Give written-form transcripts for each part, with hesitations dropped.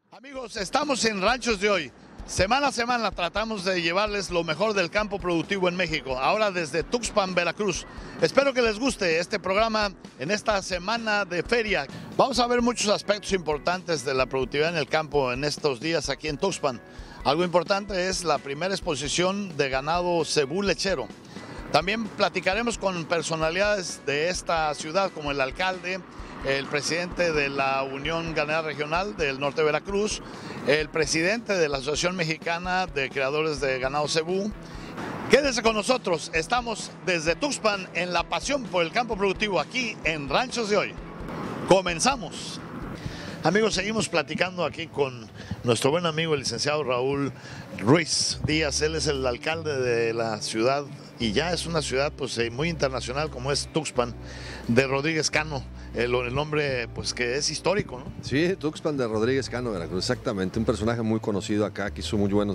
Amigos, estamos en Ranchos de Hoy. Semana a semana tratamos de llevarles lo mejor del campo productivo en México, ahora desde Tuxpan, Veracruz. Espero que les guste este programa en esta semana de feria. Vamos a ver muchos aspectos importantes de la productividad en el campo en estos días aquí en Tuxpan. Algo importante es la primera exposición de ganado cebú lechero. También platicaremos con personalidades de esta ciudad como el alcalde, el presidente de la Unión Ganadera Regional del Norte de Veracruz, el presidente de la Asociación Mexicana de Creadores de Ganado Cebú. Quédense con nosotros, estamos desde Tuxpan en la pasión por el campo productivo aquí en Ranchos de Hoy. Comenzamos. Amigos, seguimos platicando aquí con nuestro buen amigo el licenciado Raúl Ruiz Díaz. Él es el alcalde de la ciudad y ya es una ciudad pues muy internacional como es Tuxpan de Rodríguez Cano. El nombre pues que es histórico, ¿no? Sí, Tuxpan de Rodríguez Cano, Veracruz, exactamente, un personaje muy conocido acá, que hizo muy buena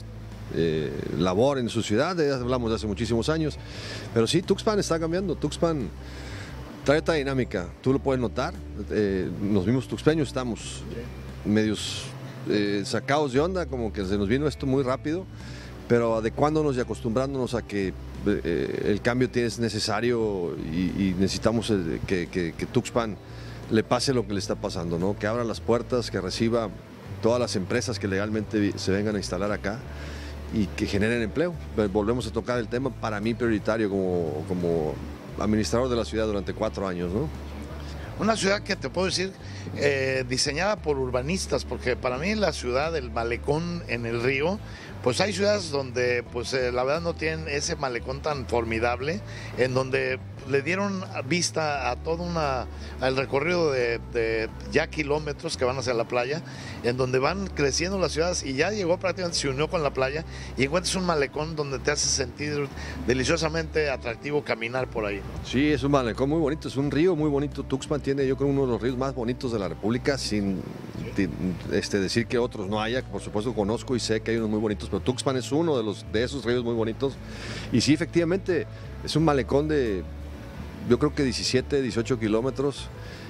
labor en su ciudad, hablamos de hace muchísimos años, pero sí, Tuxpan está cambiando, Tuxpan trae esta dinámica, tú lo puedes notar, los mismos tuxpeños estamos medios sacados de onda, como que se nos vino esto muy rápido, pero adecuándonos y acostumbrándonos a que el cambio es necesario y necesitamos que Tuxpan le pase lo que le está pasando, ¿no? Que abra las puertas, que reciba todas las empresas que legalmente se vengan a instalar acá y que generen empleo. Volvemos a tocar el tema para mí prioritario como administrador de la ciudad durante 4 años, ¿no? Una ciudad que te puedo decir diseñada por urbanistas, porque para mí la ciudad, el malecón en el río, pues hay ciudades donde pues la verdad no tienen ese malecón tan formidable, en donde le dieron vista a todo al recorrido de ya kilómetros que van hacia la playa, en donde van creciendo las ciudades y ya llegó prácticamente, se unió con la playa y encuentras un malecón donde te hace sentir deliciosamente atractivo caminar por ahí, ¿no? Sí, es un malecón muy bonito, es un río muy bonito. Tuxpan tiene, yo creo, uno de los ríos más bonitos de la República, sin decir que otros no haya. Por supuesto conozco y sé que hay unos muy bonitos, pero Tuxpan es uno de esos ríos muy bonitos. Y sí, efectivamente, es un malecón de, yo creo que 17, 18 kilómetros,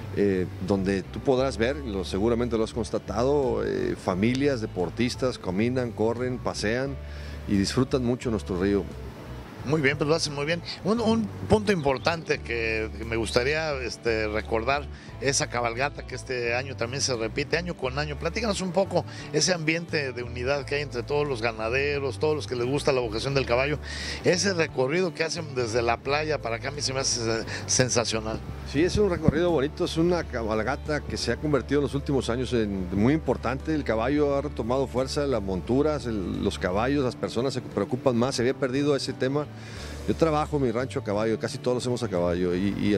donde tú podrás ver, seguramente lo has constatado, familias, deportistas, caminan, corren, pasean y disfrutan mucho nuestro río. Muy bien, pues lo hacen muy bien. Un punto importante que me gustaría recordar, esa cabalgata que este año también se repite, año con año. Platícanos un poco ese ambiente de unidad que hay entre todos los ganaderos, todos los que les gusta la vocación del caballo. Ese recorrido que hacen desde la playa para acá a mí se me hace sensacional. Sí, es un recorrido bonito, es una cabalgata que se ha convertido en los últimos años en muy importante. El caballo ha retomado fuerza, las monturas, los caballos, las personas se preocupan más, se había perdido ese tema. Yo trabajo en mi rancho a caballo, casi todos lo hacemos a caballo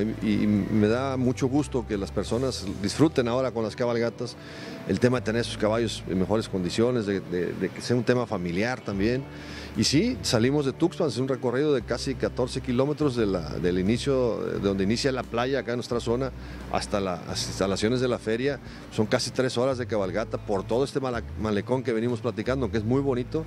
y me da mucho gusto que las personas disfruten ahora con las cabalgatas el tema de tener sus caballos en mejores condiciones, de que sea un tema familiar también. Y sí, salimos de Tuxpan, es un recorrido de casi 14 kilómetros del inicio, de donde inicia la playa acá en nuestra zona, hasta las instalaciones de la feria. Son casi 3 horas de cabalgata por todo este malecón que venimos platicando, que es muy bonito.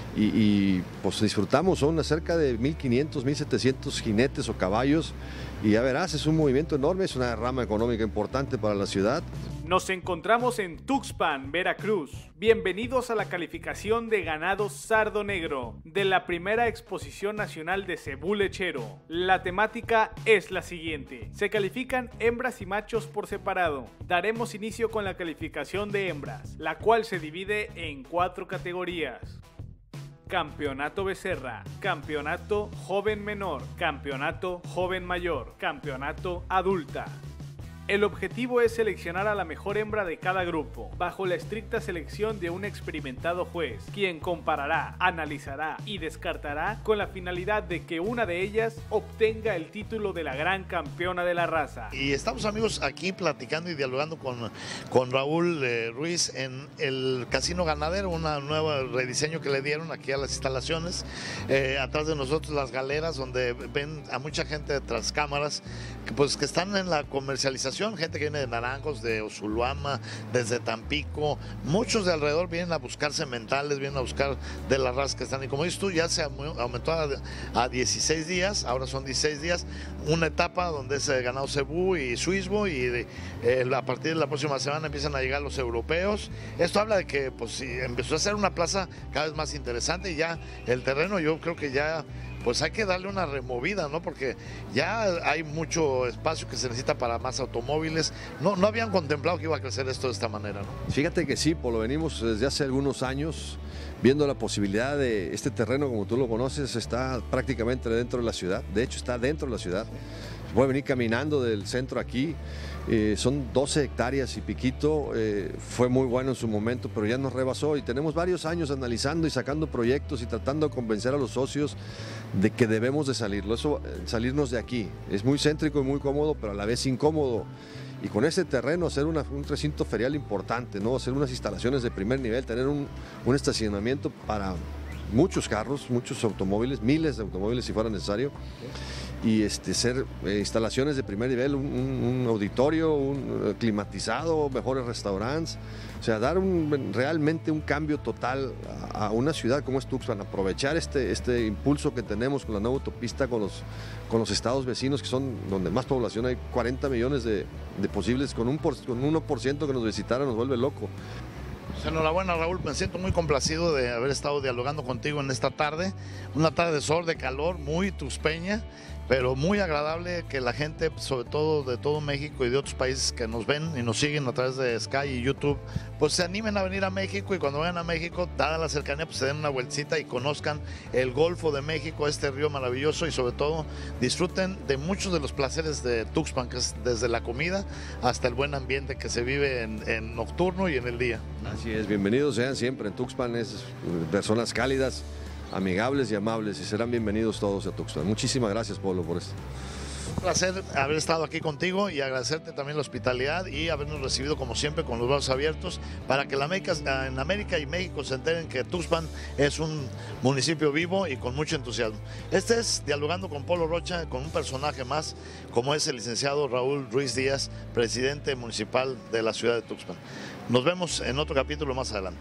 Y pues disfrutamos, son cerca de 1.500, 1.700 jinetes o caballos. Y ya verás, es un movimiento enorme, es una rama económica importante para la ciudad. Nos encontramos en Tuxpan, Veracruz. Bienvenidos a la calificación de ganado sardo negro de la primera exposición nacional de cebú lechero. La temática es la siguiente: se califican hembras y machos por separado. Daremos inicio con la calificación de hembras, la cual se divide en 4 categorías. Campeonato Becerra, Campeonato Joven Menor, Campeonato Joven Mayor, Campeonato Adulta. El objetivo es seleccionar a la mejor hembra de cada grupo, bajo la estricta selección de un experimentado juez, quien comparará, analizará y descartará con la finalidad de que una de ellas obtenga el título de la gran campeona de la raza. Y estamos, amigos, aquí platicando y dialogando con Raúl Ruiz en el Casino Ganadero, una nueva rediseño que le dieron aquí a las instalaciones. Atrás de nosotros las galeras, donde ven a mucha gente tras cámaras que están en la comercialización población, gente que viene de Naranjos, de Osulama, desde Tampico, muchos de alrededor vienen a buscar sementales, vienen a buscar de las razas que están. Y como dices tú, ya se aumentó a 16 días, ahora son 16 días, una etapa donde es ganado cebú y suisbo, y a partir de la próxima semana empiezan a llegar los europeos. Esto habla de que pues, empezó a ser una plaza cada vez más interesante, y ya el terreno yo creo que ya pues hay que darle una removida, ¿no? Porque ya hay mucho espacio que se necesita para más automóviles. No habían contemplado que iba a crecer esto de esta manera, ¿no? Fíjate que sí, Polo, venimos desde hace algunos años viendo la posibilidad de este terreno, como tú lo conoces, está prácticamente dentro de la ciudad. De hecho, está dentro de la ciudad. Se puede venir caminando del centro aquí. Son 12 hectáreas y piquito, fue muy bueno en su momento, pero ya nos rebasó, y tenemos varios años analizando y sacando proyectos y tratando de convencer a los socios de que debemos de salirnos de aquí. Es muy céntrico y muy cómodo, pero a la vez incómodo. Y con este terreno hacer un recinto ferial importante, ¿no? Hacer unas instalaciones de primer nivel, tener un estacionamiento para muchos carros, muchos automóviles, miles de automóviles si fuera necesario. Y hacer instalaciones de primer nivel, un auditorio, climatizado, mejores restaurantes, o sea, dar realmente un cambio total a una ciudad como es Tuxpan, aprovechar este impulso que tenemos con la nueva autopista, con los estados vecinos, que son donde más población hay, 40 millones de posibles, con un 1% que nos visitara nos vuelve loco. Pues enhorabuena, Raúl, me siento muy complacido de haber estado dialogando contigo en esta tarde, una tarde de sol, de calor, muy tuxpeña, pero muy agradable que la gente, sobre todo de todo México y de otros países que nos ven y nos siguen a través de Sky y YouTube, pues se animen a venir a México, y cuando vayan a México, dada la cercanía, pues se den una vueltita y conozcan el Golfo de México, este río maravilloso, y sobre todo disfruten de muchos de los placeres de Tuxpan, que es desde la comida hasta el buen ambiente que se vive en nocturno y en el día. Así es, bienvenidos sean siempre en Tuxpan, es personas cálidas, amigables y amables, y serán bienvenidos todos a Tuxpan. Muchísimas gracias, Polo, por esto. Un placer haber estado aquí contigo, y agradecerte también la hospitalidad y habernos recibido como siempre con los brazos abiertos, para que en América y México se enteren que Tuxpan es un municipio vivo y con mucho entusiasmo. Este es Dialogando con Polo Rocha, con un personaje más, como es el licenciado Raúl Ruiz Díaz, presidente municipal de la ciudad de Tuxpan. Nos vemos en otro capítulo más adelante.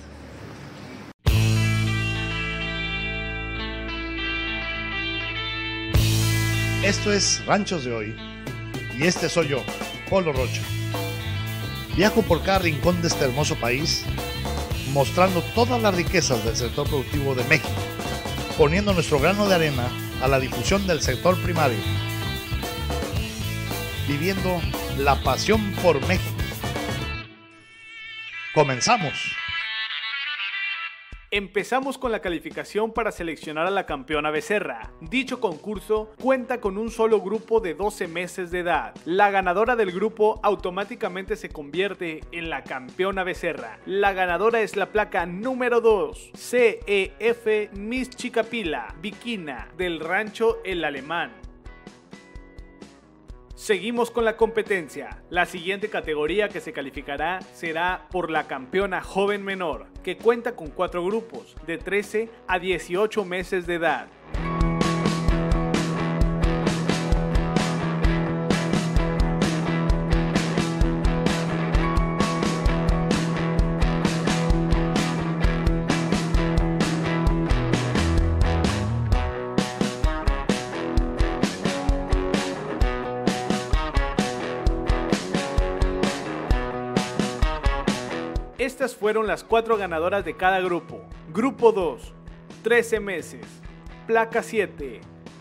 Esto es Ranchos de Hoy, y este soy yo, Polo Rocha. Viajo por cada rincón de este hermoso país, mostrando todas las riquezas del sector productivo de México, poniendo nuestro grano de arena a la difusión del sector primario, viviendo la pasión por México. ¡Comenzamos! Empezamos con la calificación para seleccionar a la campeona becerra. Dicho concurso cuenta con un solo grupo de 12 meses de edad. La ganadora del grupo automáticamente se convierte en la campeona becerra. La ganadora es la placa número 2, CEF Miss Chicapila, Viquina, del rancho El Alemán. Seguimos con la competencia. La siguiente categoría que se calificará será por la campeona joven menor, que cuenta con 4 grupos, de 13 a 18 meses de edad. Estas fueron las 4 ganadoras de cada grupo. Grupo 2, 13 meses, placa 7,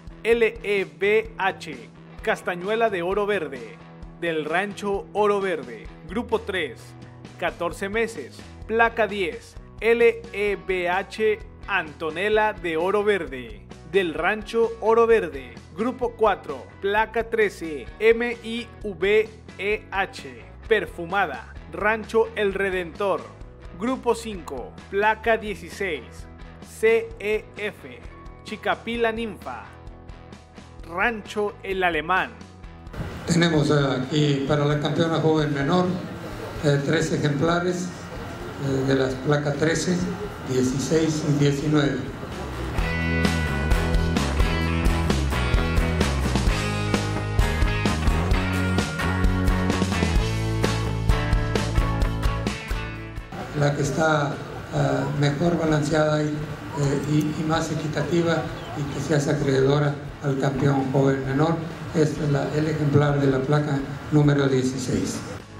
LEBH, Castañuela de Oro Verde, del rancho Oro Verde. Grupo 3, 14 meses, placa 10, LEBH, Antonella de Oro Verde, del rancho Oro Verde. Grupo 4, placa 13, MIVEH, Perfumada, rancho El Redentor. Grupo 5, placa 16, CEF, Chicapila Ninfa, rancho El Alemán. Tenemos aquí para la campeona joven menor 3 ejemplares de las placas 13, 16 y 19. la que está mejor balanceada y más equitativa y que se hace acreedora al campeón joven menor. Este es el ejemplar de la placa número 16.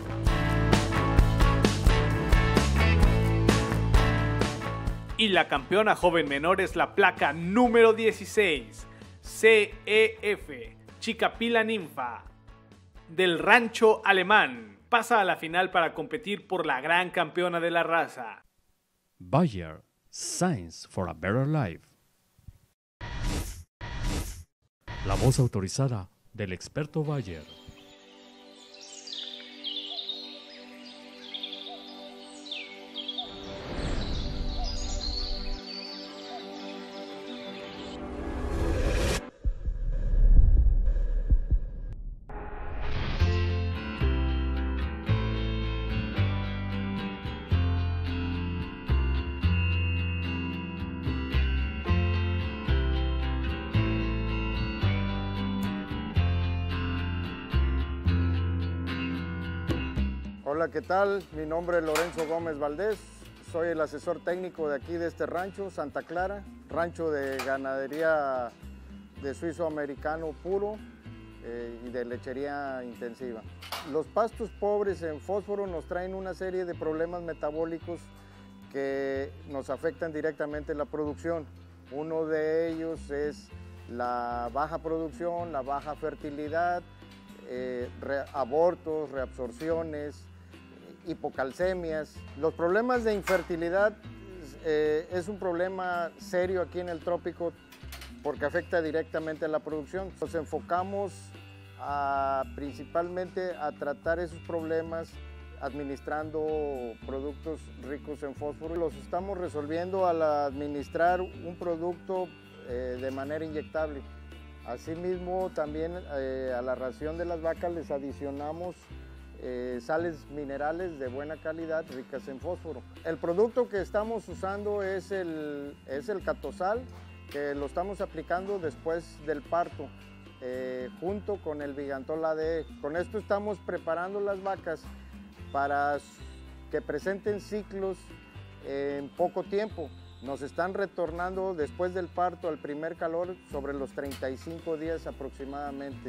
Y la campeona joven menor es la placa número 16, CEF, Chicapila Ninfa, del Rancho Alemán. Pasa a la final para competir por la gran campeona de la raza. Bayer, Science for a Better Life. La voz autorizada del experto Bayer. Hola, ¿qué tal? Mi nombre es Lorenzo Gómez Valdés, soy el asesor técnico de aquí de este rancho, Santa Clara, rancho de ganadería de suizo americano puro y de lechería intensiva. Los pastos pobres en fósforo nos traen una serie de problemas metabólicos que nos afectan directamente la producción. Uno de ellos es la baja producción, la baja fertilidad, abortos, reabsorciones, hipocalcemias. Los problemas de infertilidad es un problema serio aquí en el trópico porque afecta directamente a la producción. Nos enfocamos principalmente a tratar esos problemas administrando productos ricos en fósforo. Los estamos resolviendo al administrar un producto de manera inyectable. Asimismo, también a la ración de las vacas les adicionamos sales minerales de buena calidad ricas en fósforo. El producto que estamos usando es el Catosal, que lo estamos aplicando después del parto, junto con el Vigantol ADE. Con esto estamos preparando las vacas para que presenten ciclos en poco tiempo. Nos están retornando después del parto al primer calor sobre los 35 días aproximadamente.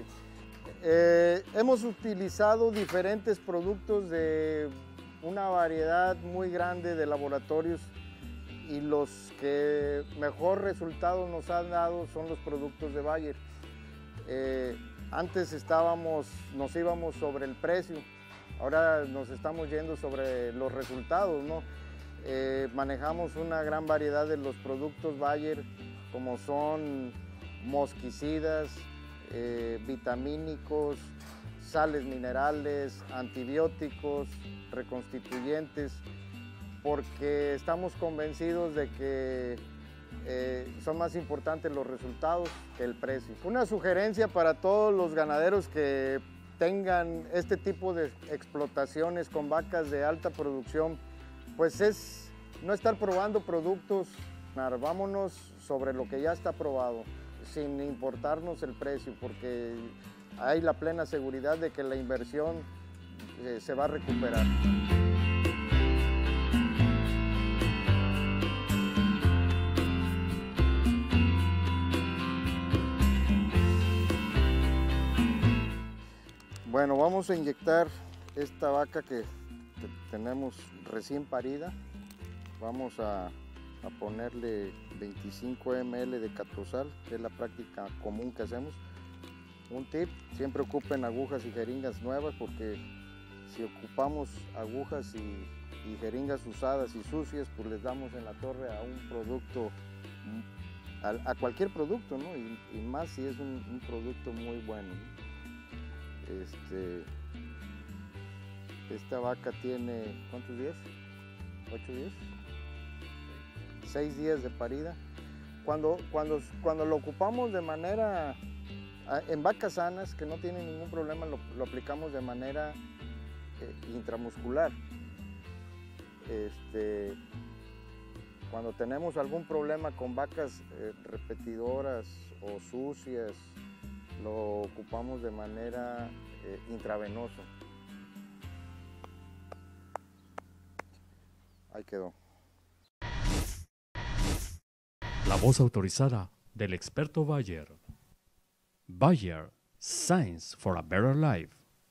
Hemos utilizado diferentes productos de una variedad muy grande de laboratorios y los que mejor resultados nos han dado son los productos de Bayer. Antes nos íbamos sobre el precio, ahora nos estamos yendo sobre los resultados, ¿no? Manejamos una gran variedad de los productos Bayer, como son mosquicidas, vitamínicos, sales minerales, antibióticos, reconstituyentes, porque estamos convencidos de que son más importantes los resultados que el precio. Una sugerencia para todos los ganaderos que tengan este tipo de explotaciones con vacas de alta producción, pues es no estar probando productos, vámonos sobre lo que ya está probado, sin importarnos el precio, porque hay la plena seguridad de que la inversión se va a recuperar. Bueno, vamos a inyectar esta vaca que tenemos recién parida. Vamos a ponerle 25 ml de Catosal, que es la práctica común que hacemos. Un tip, siempre ocupen agujas y jeringas nuevas, porque si ocupamos agujas y jeringas usadas y sucias, pues les damos en la torre a un producto, a cualquier producto, ¿no? Y más si es un producto muy bueno, ¿no? Esta vaca tiene, ¿cuántos días? ¿8 días? 6 días de parida. Cuando lo ocupamos de manera, en vacas sanas que no tienen ningún problema, lo aplicamos de manera intramuscular. Cuando tenemos algún problema con vacas repetidoras o sucias, lo ocupamos de manera intravenosa. Ahí quedó. La voz autorizada del experto Bayer. Bayer, Science for a Better Life.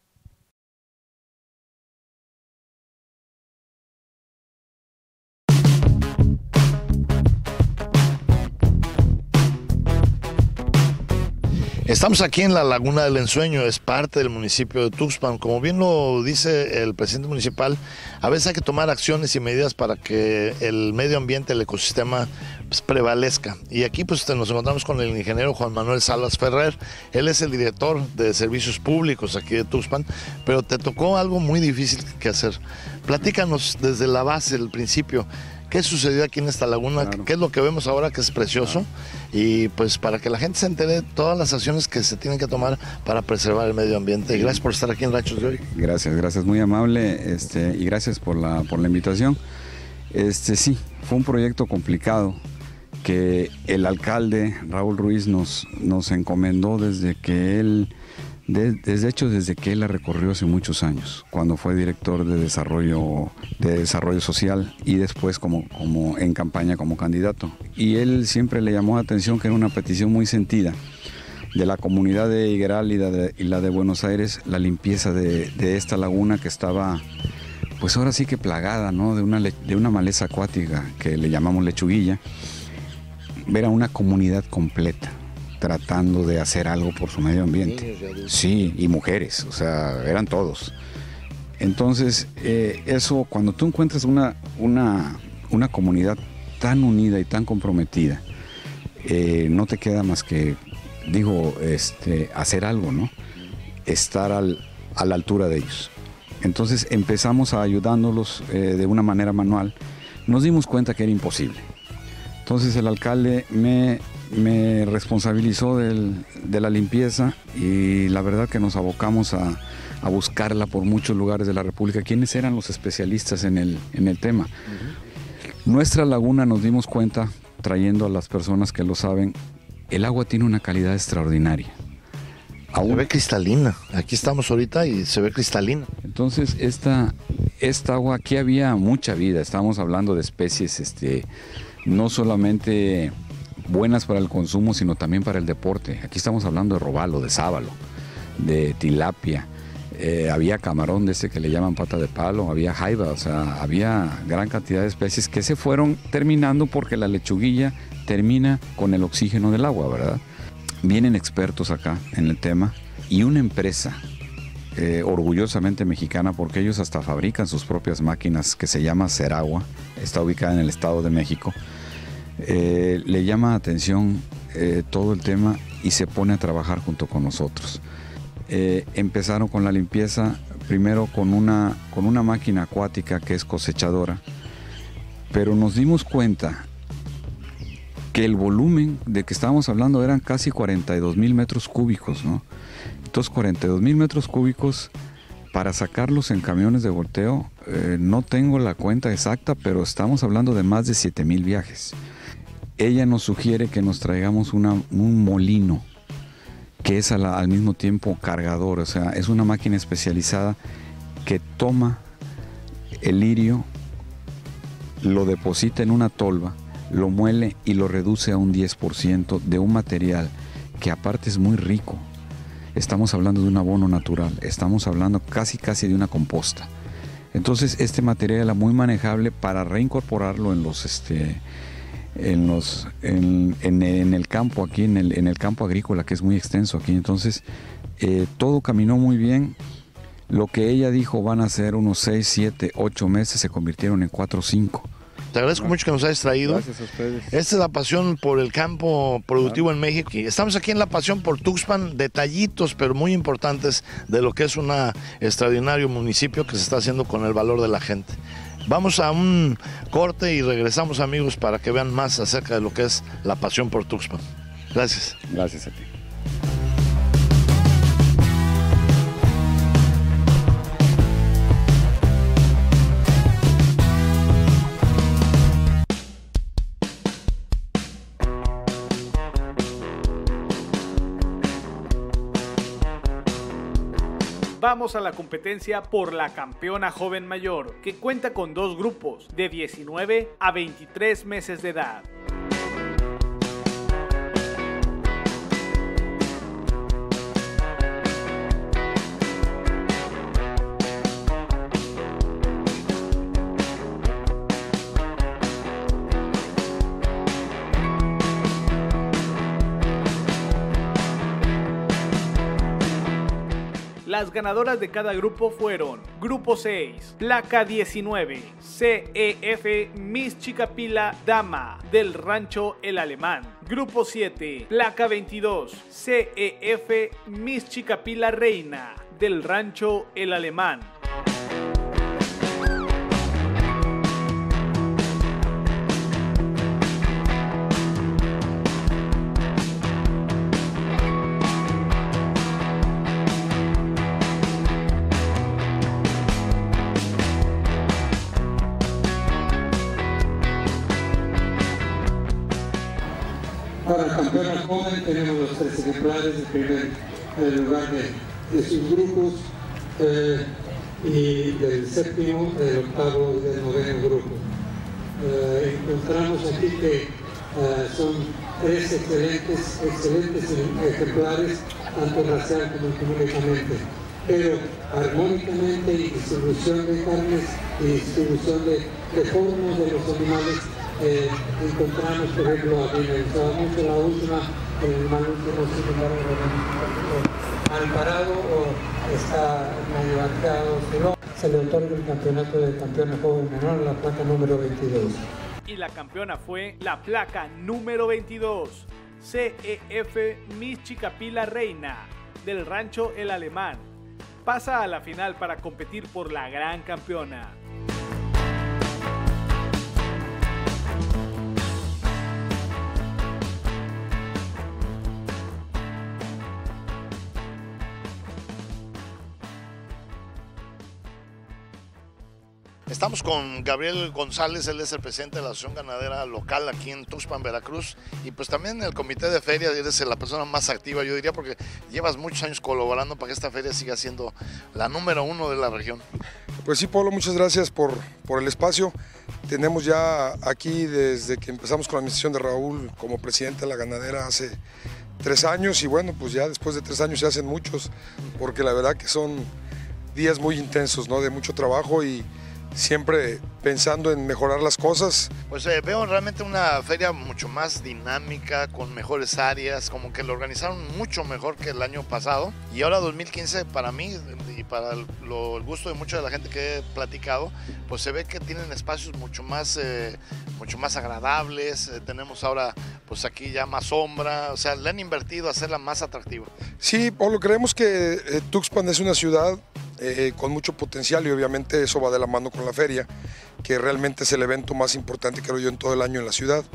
Estamos aquí en la Laguna del Ensueño, es parte del municipio de Tuxpan. Como bien lo dice el presidente municipal, a veces hay que tomar acciones y medidas para que el medio ambiente, el ecosistema pues, prevalezca. Y aquí pues nos encontramos con el ingeniero Juan Manuel Salas Ferrer. Él es el director de servicios públicos aquí de Tuxpan, pero te tocó algo muy difícil que hacer. Platícanos desde la base, el principio. ¿Qué sucedió aquí en esta laguna? Claro. ¿Qué es lo que vemos ahora que es precioso? Claro. Y pues para que la gente se entere de todas las acciones que se tienen que tomar para preservar el medio ambiente. Y gracias por estar aquí en Ranchos de Hoy. Gracias, muy amable y gracias por la invitación. Sí, fue un proyecto complicado que el alcalde Raúl Ruiz nos encomendó desde que él la recorrió hace muchos años, cuando fue director de desarrollo social y después como en campaña como candidato. Y él siempre le llamó la atención que era una petición muy sentida de la comunidad de Higueral y la de Buenos Aires, la limpieza de esta laguna que estaba, pues ahora sí que plagada, ¿no? de una maleza acuática que le llamamos lechuguilla. Ver a una comunidad completa tratando de hacer algo por su medio ambiente. Sí, y mujeres, o sea, eran todos. Entonces, eso, cuando tú encuentras una comunidad tan unida y tan comprometida, no te queda más que, hacer algo, ¿no? Estar a la altura de ellos. Entonces, empezamos ayudándolos de una manera manual. Nos dimos cuenta que era imposible. Entonces, el alcalde me responsabilizó de la limpieza y la verdad que nos abocamos a buscarla por muchos lugares de la República. ¿Quiénes eran los especialistas en el tema? Nuestra laguna, nos dimos cuenta, trayendo a las personas que lo saben, el agua tiene una calidad extraordinaria. Se ve cristalina. Aquí estamos ahorita y se ve cristalina. Entonces, esta agua, aquí había mucha vida. Estamos hablando de especies, no solamente buenas para el consumo, sino también para el deporte. Aquí estamos hablando de robalo, de sábalo, de tilapia, había camarón de ese que le llaman pata de palo, había jaiba, o sea, había gran cantidad de especies que se fueron terminando porque la lechuguilla termina con el oxígeno del agua, ¿verdad? Vienen expertos acá en el tema y una empresa orgullosamente mexicana, porque ellos hasta fabrican sus propias máquinas, que se llama Ceragua, está ubicada en el Estado de México. Le llama atención todo el tema y se pone a trabajar junto con nosotros. Empezaron con la limpieza primero con una máquina acuática que es cosechadora, pero nos dimos cuenta que el volumen de que estábamos hablando eran casi 42,000 metros cúbicos, ¿no? Entonces 42,000 metros cúbicos para sacarlos en camiones de volteo, no tengo la cuenta exacta, pero estamos hablando de más de 7,000 viajes. Ella nos sugiere que nos traigamos un molino, que es al mismo tiempo cargador, o sea, es una máquina especializada que toma el lirio, lo deposita en una tolva, lo muele y lo reduce a un 10% de un material que aparte es muy rico. Estamos hablando de un abono natural, estamos hablando casi de una composta. Entonces este material era muy manejable para reincorporarlo en el campo aquí, en el campo agrícola, que es muy extenso aquí. Entonces todo caminó muy bien. Lo que ella dijo van a ser unos 6, 7, 8 meses, se convirtieron en 4 o 5. Te agradezco mucho que nos hayas traído. Gracias a ustedes. Esta es la pasión por el campo productivo en México. Y estamos aquí en la pasión por Tuxpan, detallitos pero muy importantes de lo que es un extraordinario municipio que se está haciendo con el valor de la gente. Vamos a un corte y regresamos, amigos, para que vean más acerca de lo que es la pasión por Tuxpan. Gracias. Gracias a ti. Vamos a la competencia por la campeona joven mayor, que cuenta con 2 grupos, de 19 a 23 meses de edad. Las ganadoras de cada grupo fueron: Grupo 6, placa 19, CEF Miss Chicapila Dama, del rancho El Alemán. Grupo 7, placa 22, CEF Miss Chicapila Reina, del rancho El Alemán. Para el campeona joven tenemos los 3 ejemplares de primer lugar de sus grupos y del séptimo, del octavo y del noveno grupo. Encontramos aquí que son 3 excelentes ejemplares, tanto racial como económicamente, pero armónicamente y distribución de carnes y distribución de formas de los animales. Encontramos, por ejemplo, a mí me gustaba mucho la última, el mal último, sin embargo, mal parado o está medio arqueado. Se le otorga el campeonato de campeona joven menor, la placa número 22. Y la campeona fue la placa número 22, CEF Miss Chicapila Reina, del rancho El Alemán. Pasa a la final para competir por la gran campeona. Estamos con Gabriel González, él es el presidente de la Asociación Ganadera Local aquí en Tuxpan, Veracruz, y pues también en el comité de feria eres la persona más activa, yo diría, porque llevas muchos años colaborando para que esta feria siga siendo la número 1 de la región. Pues sí, Pablo, muchas gracias por el espacio. Tenemos ya aquí, desde que empezamos con la administración de Raúl como presidente de la ganadera hace 3 años, y bueno, pues ya después de 3 años se hacen muchos, porque la verdad que son días muy intensos, ¿no? De mucho trabajo y siempre pensando en mejorar las cosas. Pues veo realmente una feria mucho más dinámica, con mejores áreas, como que lo organizaron mucho mejor que el año pasado. Y ahora 2015 para mí y para el gusto de mucha de la gente que he platicado, pues se ve que tienen espacios mucho más agradables. Tenemos ahora pues aquí ya más sombra, o sea, le han invertido a hacerla más atractiva. Sí, Pablo, creemos que Tuxpan es una ciudad con mucho potencial y obviamente eso va de la mano con la feria, que realmente es el evento más importante, creo yo, en todo el año en la ciudad.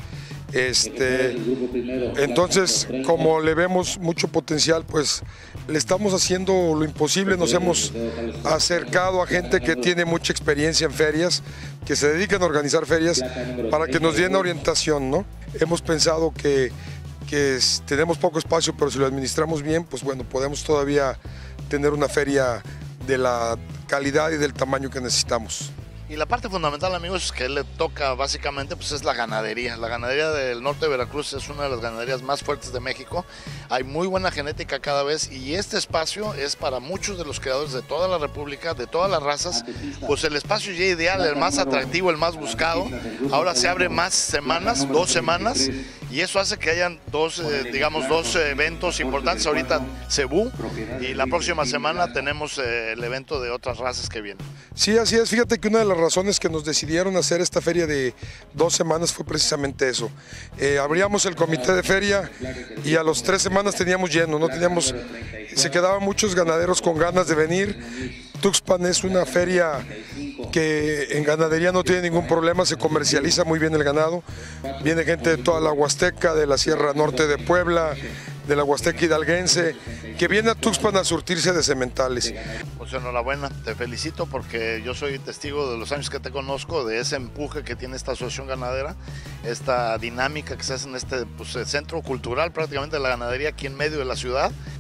Entonces, como le vemos mucho potencial, pues le estamos haciendo lo imposible, nos hemos acercado a gente que tiene mucha experiencia en ferias, que se dedican a organizar ferias, para que nos den orientación, ¿no? Hemos pensado que tenemos poco espacio, pero si lo administramos bien, pues bueno, podemos todavía tener una feria de la calidad y del tamaño que necesitamos. Y la parte fundamental, amigos, que le toca básicamente pues es la ganadería. La ganadería del norte de Veracruz es una de las ganaderías más fuertes de México. Hay muy buena genética cada vez y este espacio es para muchos de los criadores de toda la República, de todas las razas, pues el espacio ya ideal, el más atractivo, el más buscado. Ahora se abre más semanas, 2 semanas, y eso hace que hayan dos eventos importantes. Ahorita Cebú y la próxima semana tenemos el evento de otras razas que vienen. Sí, así es. Fíjate que una de las razones que nos decidieron hacer esta feria de 2 semanas fue precisamente eso. Abríamos el comité de feria y a las 3 semanas teníamos lleno, se quedaban muchos ganaderos con ganas de venir. Tuxpan es una feria que en ganadería no tiene ningún problema, se comercializa muy bien el ganado. Viene gente de toda la Huasteca, de la Sierra Norte de Puebla, de la Huasteca hidalguense, que viene a Tuxpan a surtirse de sementales. Pues enhorabuena, te felicito porque yo soy testigo de los años que te conozco, de ese empuje que tiene esta asociación ganadera, esta dinámica que se hace en este centro cultural prácticamente de la ganadería aquí en medio de la ciudad.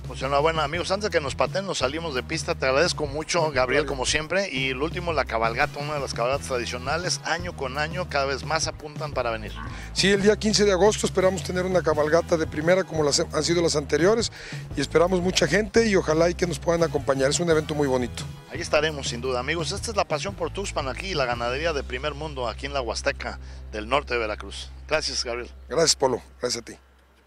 Pues enhorabuena, amigos. Antes de que nos pateen, nos salimos de pista. Te agradezco mucho, Gabriel, como siempre. Y el último, la cabalgata, una de las cabalgatas tradicionales, año con año, cada vez más apuntan para venir. Sí, el día 15 de agosto esperamos tener una cabalgata de primera como han sido las anteriores y esperamos mucha gente y ojalá y que nos puedan acompañar. Es un evento muy bonito. Ahí estaremos, sin duda, amigos. Esta es la pasión por Tuxpan aquí, la ganadería de primer mundo aquí en la Huasteca del norte de Veracruz. Gracias, Gabriel. Gracias, Polo. Gracias a ti.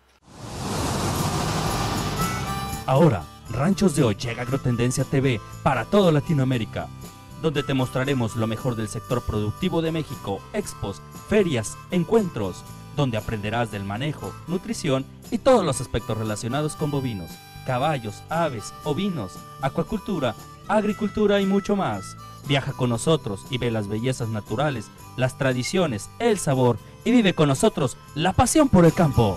Ahora, Ranchos de Hoy llega a Agrotendencia TV para toda Latinoamérica, donde te mostraremos lo mejor del sector productivo de México, expos, ferias, encuentros, donde aprenderás del manejo, nutrición y todos los aspectos relacionados con bovinos, caballos, aves, ovinos, acuacultura, agricultura y mucho más. Viaja con nosotros y ve las bellezas naturales, las tradiciones, el sabor y vive con nosotros la pasión por el campo.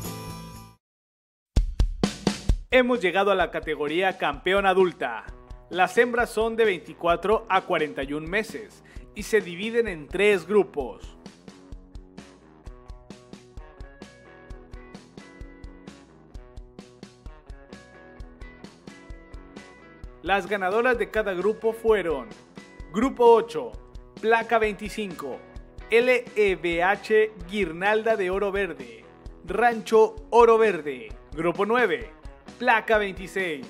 Hemos llegado a la categoría campeón adulta. Las hembras son de 24 a 41 meses y se dividen en 3 grupos. Las ganadoras de cada grupo fueron: Grupo 8, Placa 25, LEBH Guirnalda de Oro Verde, Rancho Oro Verde. Grupo 9, Placa 26,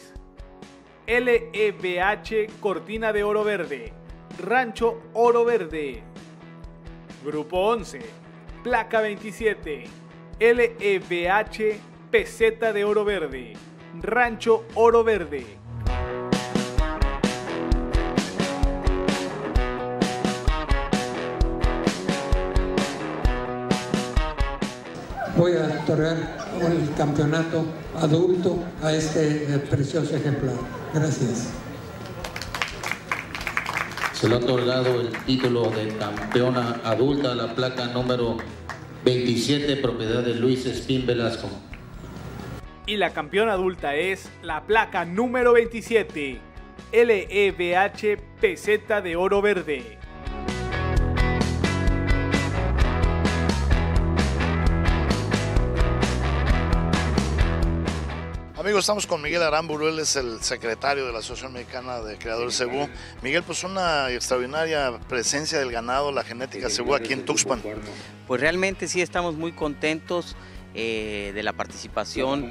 LEBH Cortina de Oro Verde, Rancho Oro Verde. Grupo 11, Placa 27, LEBH Peseta de Oro Verde, Rancho Oro Verde. Voy a otorgar el campeonato adulto a este precioso ejemplar. Gracias. Se le ha otorgado el título de campeona adulta a la placa número 27, propiedad de Luis Espín Velasco. Y la campeona adulta es la placa número 27, LEBH Peseta de Oro Verde. Amigos, estamos con Miguel Aramburu, él es el secretario de la Asociación Mexicana de Criadores Cebú. Miguel, pues una extraordinaria presencia del ganado, la genética cebú aquí en Tuxpan. Pues realmente sí estamos muy contentos de la participación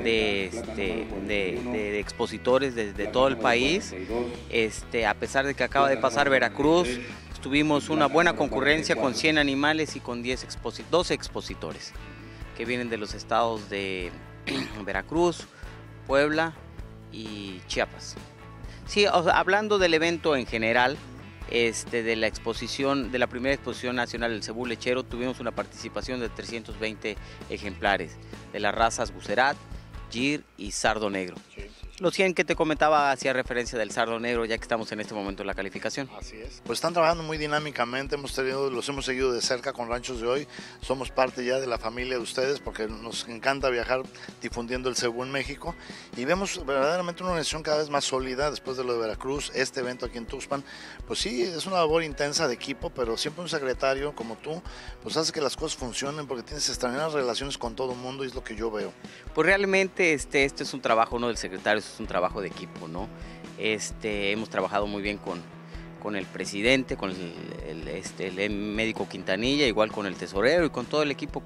de expositores de todo el país. A pesar de que acaba de pasar Veracruz, tuvimos una buena concurrencia con 100 animales y con 12 expositores que vienen de los estados de Veracruz, Puebla y Chiapas. Sí, o sea, hablando del evento en general, de la exposición, de la primera exposición nacional del cebú lechero, tuvimos una participación de 320 ejemplares de las razas Bucerat, Gir y Sardo Negro. Sí. Los 100 que te comentaba hacía referencia del Sardo Negro, ya que estamos en este momento en la calificación. Así es. Pues están trabajando muy dinámicamente, los hemos seguido de cerca con Ranchos de Hoy, somos parte ya de la familia de ustedes porque nos encanta viajar difundiendo el cebú en México y vemos verdaderamente una organización cada vez más sólida después de lo de Veracruz, este evento aquí en Tuxpan. Pues sí, es una labor intensa de equipo, pero siempre un secretario como tú, pues hace que las cosas funcionen porque tienes extraordinarias relaciones con todo el mundo y es lo que yo veo. Pues realmente este es un trabajo, ¿no?, del secretario, es un trabajo de equipo, ¿no? Hemos trabajado muy bien con el presidente, con el médico Quintanilla, igual con el tesorero y con todo el equipo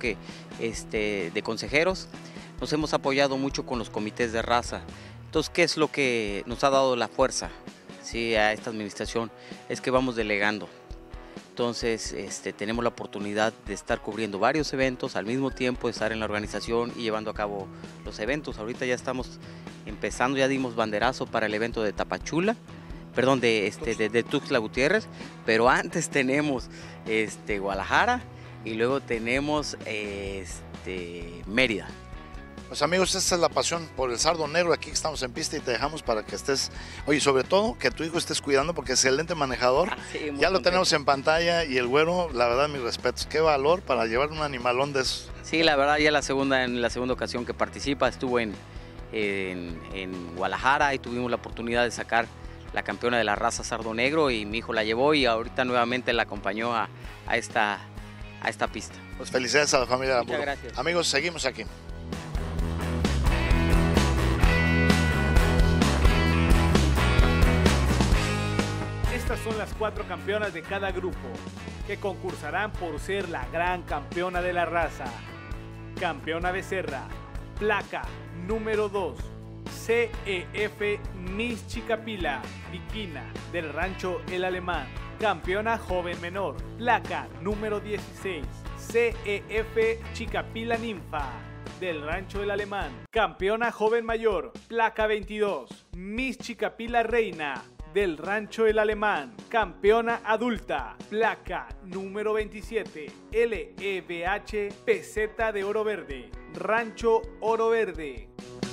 de consejeros. Nos hemos apoyado mucho con los comités de raza. Entonces, ¿qué es lo que nos ha dado la fuerza, sí, a esta administración? Es que vamos delegando. Entonces tenemos la oportunidad de estar cubriendo varios eventos al mismo tiempo, de estar en la organización y llevando a cabo los eventos. Ahorita ya estamos empezando, ya dimos banderazo para el evento de Tapachula, perdón, de Tuxtla Gutiérrez, pero antes tenemos Guadalajara y luego tenemos Mérida. Pues amigos, esta es la pasión por el Sardo Negro. Aquí estamos en pista y te dejamos para que estés, oye, sobre todo que tu hijo estés cuidando porque es excelente manejador. Sí, ya lo tenemos en pantalla y el güero, la verdad, mis respetos. Qué valor para llevar un animalón de esos. Sí, la verdad, ya en la segunda ocasión que participa, estuvo en Guadalajara y tuvimos la oportunidad de sacar la campeona de la raza Sardo Negro y mi hijo la llevó y ahorita nuevamente la acompañó a esta pista. Pues felicidades a la familia. Muchas gracias. Amigos, seguimos aquí. son las 4 campeonas de cada grupo, que concursarán por ser la gran campeona de la raza. Campeona Becerra, placa número 2, CEF Miss Chicapila, Viquina, del rancho El Alemán. Campeona joven menor, placa número 16, CEF Chicapila Ninfa, del rancho El Alemán. Campeona joven mayor, placa 22, Miss Chicapila Reina, del rancho El Alemán. Campeona adulta, placa número 27, LEBH Peseta de Oro Verde, rancho Oro Verde.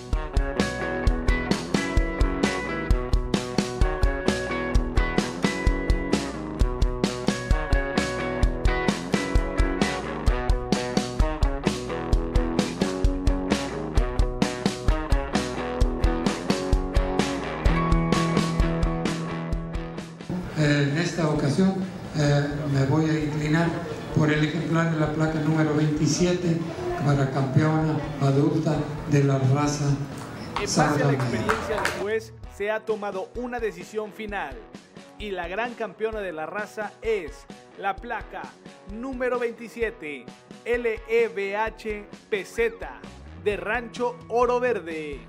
En esta ocasión me voy a inclinar por el ejemplar de la placa número 27 para campeona adulta de la raza. En base a la experiencia del juez, se ha tomado una decisión final y la gran campeona de la raza es la placa número 27, LEBH Peseta, de rancho Oro Verde.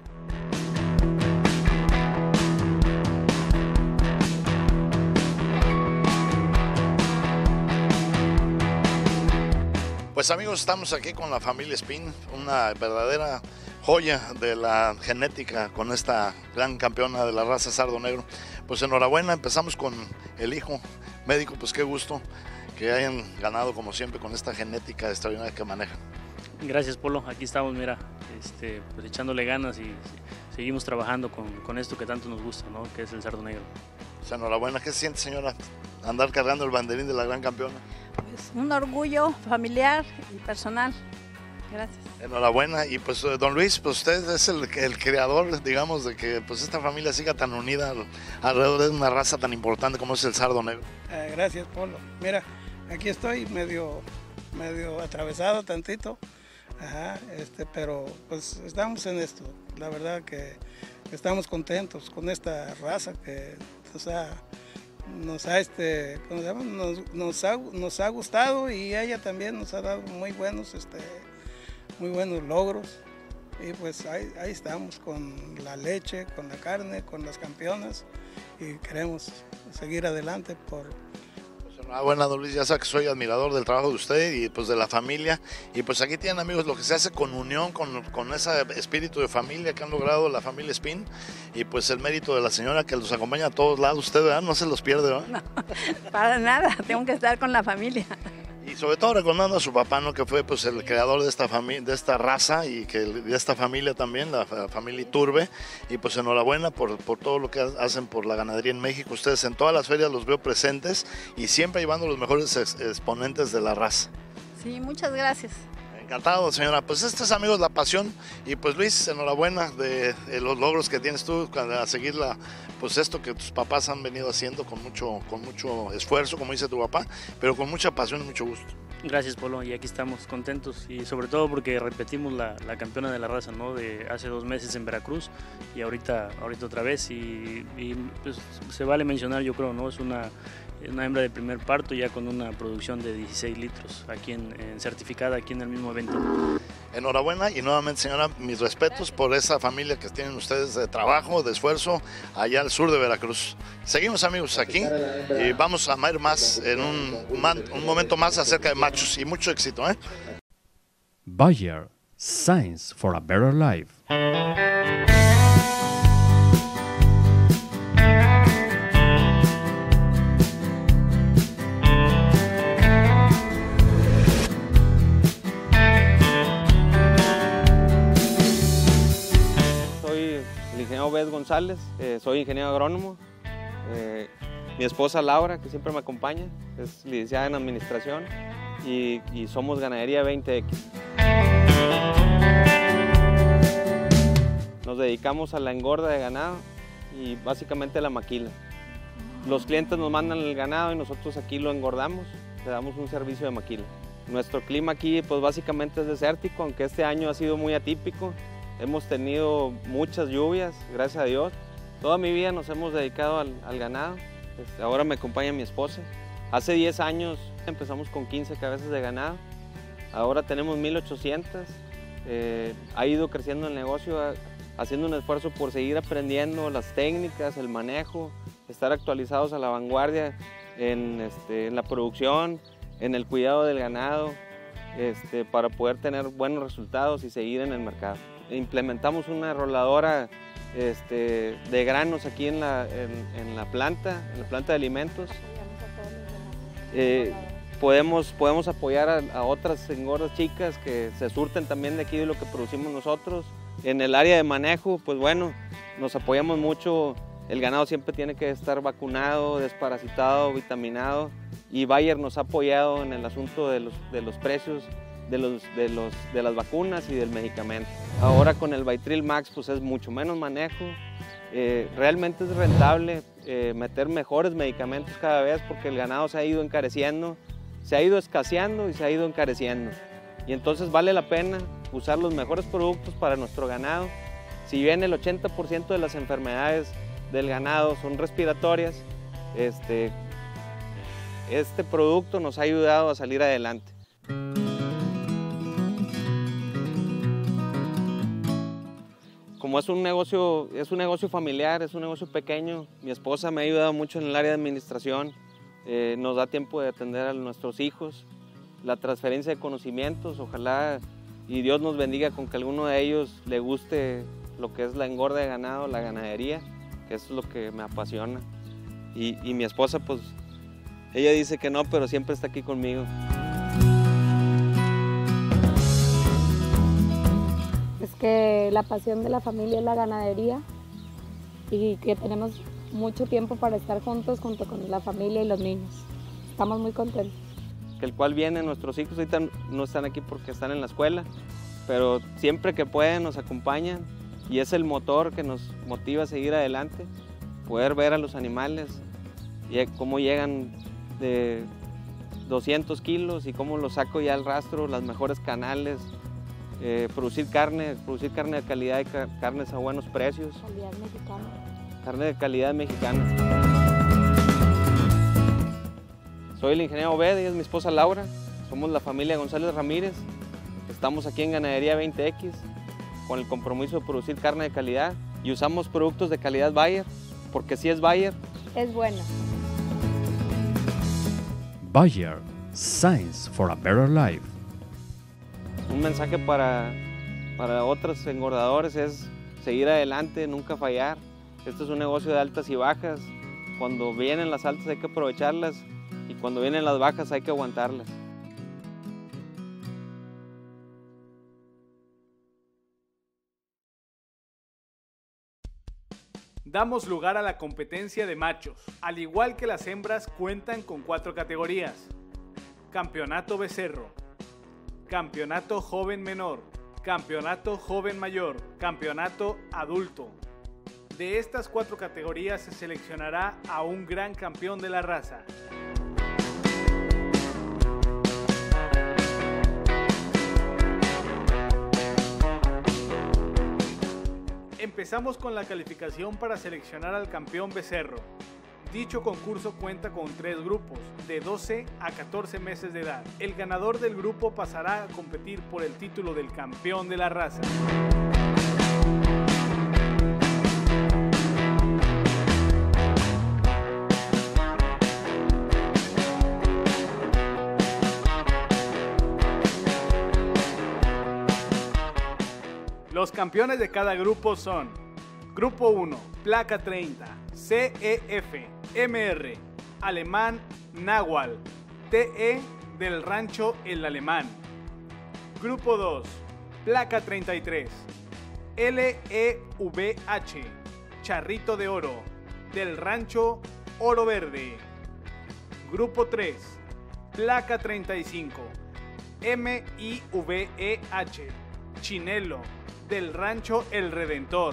Pues amigos, estamos aquí con la familia Espín, una verdadera joya de la genética con esta gran campeona de la raza Sardo Negro. Pues enhorabuena, empezamos con el hijo médico, pues qué gusto que hayan ganado como siempre con esta genética extraordinaria que manejan. Gracias, Polo, aquí estamos, mira, pues echándole ganas y seguimos trabajando con esto que tanto nos gusta, ¿no? Que es el Sardo Negro. Pues enhorabuena, ¿qué se siente, señora, andar cargando el banderín de la gran campeona? Pues un orgullo familiar y personal. Gracias. Enhorabuena. Y pues don Luis, pues usted es el creador, digamos, de que pues esta familia siga tan unida alrededor de una raza tan importante como es el Sardo Negro. Gracias, Polo. Mira, aquí estoy medio atravesado tantito. Ajá, pero pues estamos en esto. La verdad que estamos contentos con esta raza que, o sea, nos ha gustado y ella también nos ha dado muy buenos logros, y pues ahí estamos con la leche, con la carne, con las campeonas, y queremos seguir adelante por... Buena, don Luis, ya sabe que soy admirador del trabajo de usted y pues de la familia, y pues aquí tienen, amigos, lo que se hace con unión, con ese espíritu de familia que han logrado la familia Espín, y pues el mérito de la señora que los acompaña a todos lados. Usted, ¿verdad? No se los pierde, ¿verdad? No, para nada, tengo que estar con la familia. Y sobre todo recordando a su papá, ¿no? Que fue pues el creador de esta familia, de esta raza, y que de esta familia también, la familia Iturbe. Y pues enhorabuena por todo lo que hacen por la ganadería en México. Ustedes en todas las ferias los veo presentes y siempre llevando los mejores exponentes de la raza. Sí, muchas gracias. Encantado, señora. Pues esta es, amigos, la pasión. Y pues Luis, enhorabuena de los logros que tienes tú a seguir pues esto que tus papás han venido haciendo con mucho esfuerzo, como dice tu papá, pero con mucha pasión y mucho gusto. Gracias, Polo, y aquí estamos contentos, y sobre todo porque repetimos la campeona de la raza, ¿no? De hace 2 meses en Veracruz, y ahorita otra vez, y pues se vale mencionar, yo creo, ¿no? Es una hembra de primer parto, ya con una producción de 16 litros aquí certificada aquí en el mismo evento. Enhorabuena, y nuevamente, señora, mis respetos por esa familia que tienen ustedes de trabajo, de esfuerzo allá al sur de Veracruz. Seguimos, amigos, aquí y vamos a ver más en un momento más acerca de machos, y mucho éxito, ¿eh? Bayer, Science for a Better Life. Obed González, soy ingeniero agrónomo. Mi esposa Laura, que siempre me acompaña, es licenciada en administración, y somos ganadería 20X. Nos dedicamos a la engorda de ganado y básicamente la maquila. Los clientes nos mandan el ganado y nosotros aquí lo engordamos, le damos un servicio de maquila. Nuestro clima aquí pues básicamente es desértico, aunque este año ha sido muy atípico. Hemos tenido muchas lluvias, gracias a Dios. Toda mi vida nos hemos dedicado al ganado Ahora me acompaña mi esposa. Hace 10 años empezamos con 15 cabezas de ganado, ahora tenemos 1,800. Ha ido creciendo el negocio, haciendo un esfuerzo por seguir aprendiendo las técnicas, el manejo, estar actualizados a la vanguardia en la producción, en el cuidado del ganado, para poder tener buenos resultados y seguir en el mercado. Implementamos una roladora de granos aquí en la planta de alimentos. Podemos apoyar a otras engordas chicas que se surten también de aquí de lo que producimos nosotros. En el área de manejo, pues bueno, nos apoyamos mucho. El ganado siempre tiene que estar vacunado, desparasitado, vitaminado, y Bayer nos ha apoyado en el asunto de los precios de las vacunas y del medicamento. Ahora con el Baytril Max pues es mucho menos manejo, realmente es rentable meter mejores medicamentos cada vez porque el ganado se ha ido encareciendo, se ha ido escaseando y se ha ido encareciendo. Y entonces vale la pena usar los mejores productos para nuestro ganado. Si bien el 80% de las enfermedades del ganado son respiratorias, este producto nos ha ayudado a salir adelante. Como es un negocio familiar, es un negocio pequeño, mi esposa me ha ayudado mucho en el área de administración, nos da tiempo de atender a nuestros hijos, la transferencia de conocimientos, ojalá y Dios nos bendiga con que a alguno de ellos le guste lo que es la engorda de ganado, la ganadería, que eso es lo que me apasiona. Y mi esposa, pues, ella dice que no, pero siempre está aquí conmigo. Es que la pasión de la familia es la ganadería y que tenemos mucho tiempo para estar juntos junto con la familia y los niños. Estamos muy contentos. El cual vienen nuestros hijos, ahorita no están aquí porque están en la escuela, pero siempre que pueden nos acompañan y es el motor que nos motiva a seguir adelante, poder ver a los animales y cómo llegan de 200 kilos y cómo los saco ya al rastro, las mejores canales, producir carne de calidad y carnes a buenos precios. Calidad mexicana. Carne de calidad mexicana. Soy el ingeniero Obed, ella es mi esposa Laura, somos la familia González Ramírez, estamos aquí en Ganadería 20X con el compromiso de producir carne de calidad y usamos productos de calidad Bayer, porque si es Bayer, es buena. Bayer, Science for a Better Life. Un mensaje para otros engordadores es seguir adelante, nunca fallar. Este es un negocio de altas y bajas. Cuando vienen las altas hay que aprovecharlas y cuando vienen las bajas hay que aguantarlas. Damos lugar a la competencia de machos. Al igual que las hembras, cuentan con 4 categorías. Campeonato becerro, campeonato joven menor, campeonato joven mayor, campeonato adulto. De estas 4 categorías se seleccionará a un gran campeón de la raza. Empezamos con la calificación para seleccionar al campeón becerro. Dicho concurso cuenta con 3 grupos, de 12 a 14 meses de edad. El ganador del grupo pasará a competir por el título del campeón de la raza. Los campeones de cada grupo son: Grupo 1, placa 30, CEF, MR, Alemán Nahual, TE del Rancho El Alemán. Grupo 2, placa 33, LEVH, Charrito de Oro, del Rancho Oro Verde. Grupo 3, placa 35, MIVEH, Chinelo, del Rancho El Redentor.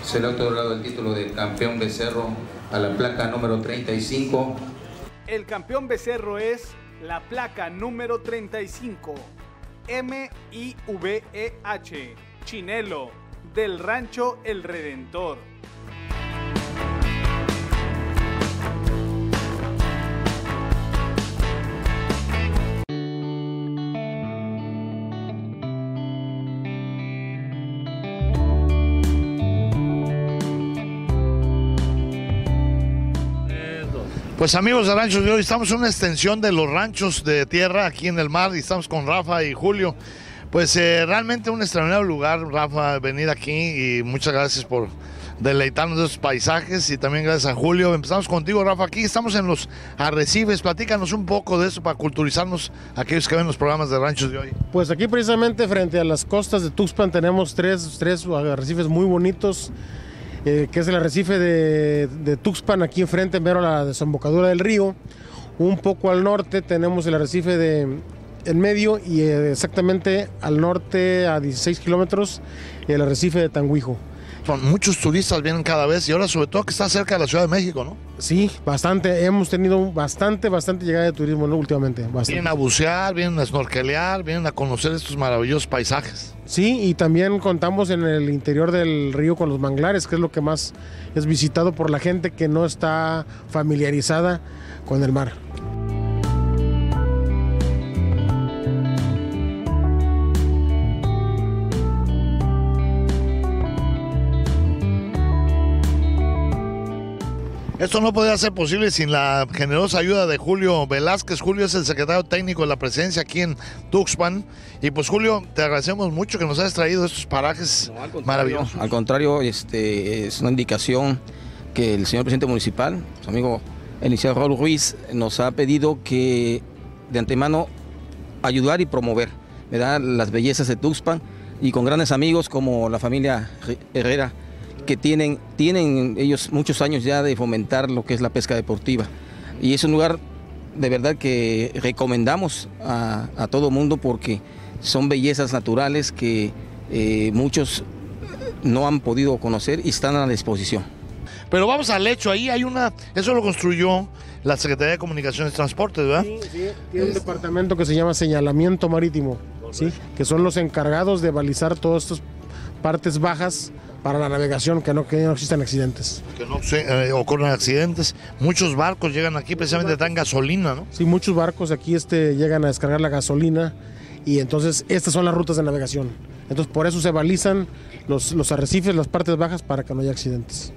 se le ha otorgado el título de campeón becerro a la placa número 35. El campeón becerro es la placa número 35, MIVEH, Chinelo, del rancho El Redentor. Pues amigos de Ranchos de Hoy, estamos en una extensión de los ranchos de tierra aquí en el mar y estamos con Rafa y Julio. Pues realmente un extraordinario lugar, Rafa, venir aquí y muchas gracias por deleitarnos de esos paisajes y también gracias a Julio. Empezamos contigo, Rafa, aquí estamos en los arrecifes, platícanos un poco de eso para culturizarnos a aquellos que ven los programas de Ranchos de Hoy. Pues aquí precisamente frente a las costas de Tuxpan tenemos tres arrecifes muy bonitos. Que es el arrecife de Tuxpan, aquí enfrente, en mero a la desembocadura del río. Un poco al norte tenemos el arrecife en medio y exactamente al norte, a 16 kilómetros, el arrecife de Tanguijo. Muchos turistas vienen cada vez y ahora sobre todo que está cerca de la Ciudad de México, ¿no? Sí, bastante. Hemos tenido bastante llegada de turismo, ¿no? Últimamente. Bastante. Vienen a bucear, vienen a snorkelear, vienen a conocer estos maravillosos paisajes. Sí, y también contamos en el interior del río con los manglares, que es lo que más es visitado por la gente que no está familiarizada con el mar. Esto no podría ser posible sin la generosa ayuda de Julio Velázquez. Julio es el secretario técnico de la presidencia aquí en Tuxpan. Y pues Julio, te agradecemos mucho que nos hayas traído estos parajes maravillosos. Al contrario, es una indicación que el señor presidente municipal, su amigo el licenciado Raúl Ruiz, nos ha pedido que de antemano ayudar y promover, ¿verdad?, las bellezas de Tuxpan, y con grandes amigos como la familia Herrera, que tienen ellos muchos años ya de fomentar lo que es la pesca deportiva. Y es un lugar de verdad que recomendamos a todo mundo porque son bellezas naturales que muchos no han podido conocer y están a la disposición. Pero vamos al hecho, ahí hay eso lo construyó la Secretaría de Comunicaciones y Transportes, ¿verdad? Sí, tiene un departamento que se llama Señalamiento Marítimo, ¿sí?, que son los encargados de balizar todas estas partes bajas para la navegación, que no existan accidentes. Que no ocurran accidentes. Muchos barcos llegan aquí precisamente dan gasolina, ¿no? Sí, muchos barcos aquí llegan a descargar la gasolina y entonces estas son las rutas de navegación. Entonces por eso se balizan los arrecifes, las partes bajas, para que no haya accidentes.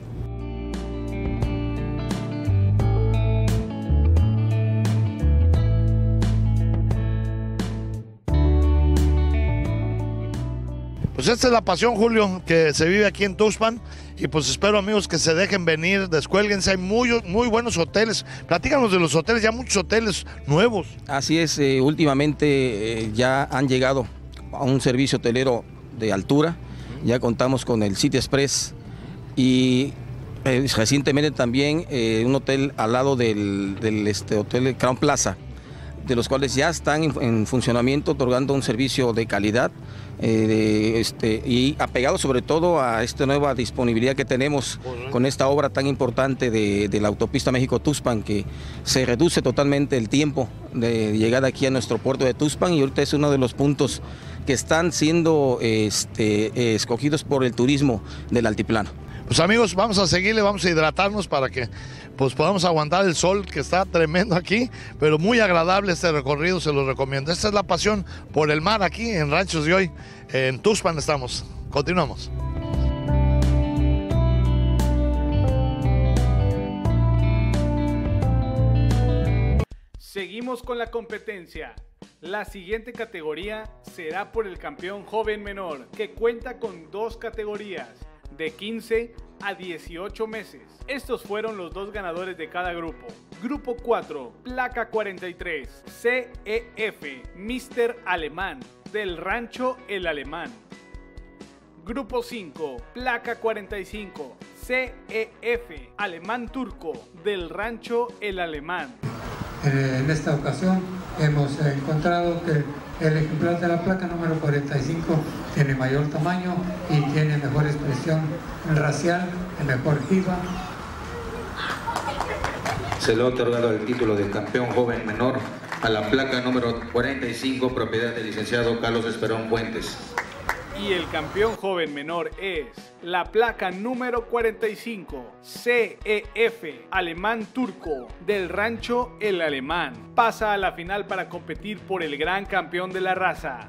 Pues esta es la pasión, Julio, que se vive aquí en Tuxpan, y pues espero, amigos, que se dejen venir, descuélguense, hay muy buenos hoteles. Platícanos de los hoteles, ya muchos hoteles nuevos. Así es, últimamente ya han llegado a un servicio hotelero de altura, ya contamos con el City Express y recientemente también un hotel al lado del hotel Crown Plaza, de los cuales ya están en funcionamiento, otorgando un servicio de calidad y apegado sobre todo a esta nueva disponibilidad que tenemos con esta obra tan importante de la autopista México-Tuxpan, que se reduce totalmente el tiempo de llegada aquí a nuestro puerto de Tuxpan, y ahorita es uno de los puntos que están siendo escogidos por el turismo del altiplano. Pues amigos, vamos a seguirle, vamos a hidratarnos para que pues podamos aguantar el sol, que está tremendo aquí, pero muy agradable este recorrido, se los recomiendo. Esta es la pasión por el mar aquí en Ranchos de Hoy, en Tuxpan estamos. Continuamos. Seguimos con la competencia. La siguiente categoría será por el campeón joven menor, que cuenta con 2 categorías, de 15 a 18 meses. Estos fueron los 2 ganadores de cada grupo. Grupo 4, placa 43, CEF, Mr. Alemán, del rancho El Alemán. Grupo 5, placa 45, CEF, Alemán Turco, del rancho El Alemán. En esta ocasión hemos encontrado que el ejemplar de la placa número 45 tiene mayor tamaño y tiene mejor expresión racial, mejor jiba. Se le ha otorgado el título de campeón joven menor a la placa número 45, propiedad del licenciado Carlos Esperón Fuentes. Y el campeón joven menor es la placa número 45, CEF, Alemán Turco, del rancho El Alemán. Pasa a la final para competir por el gran campeón de la raza.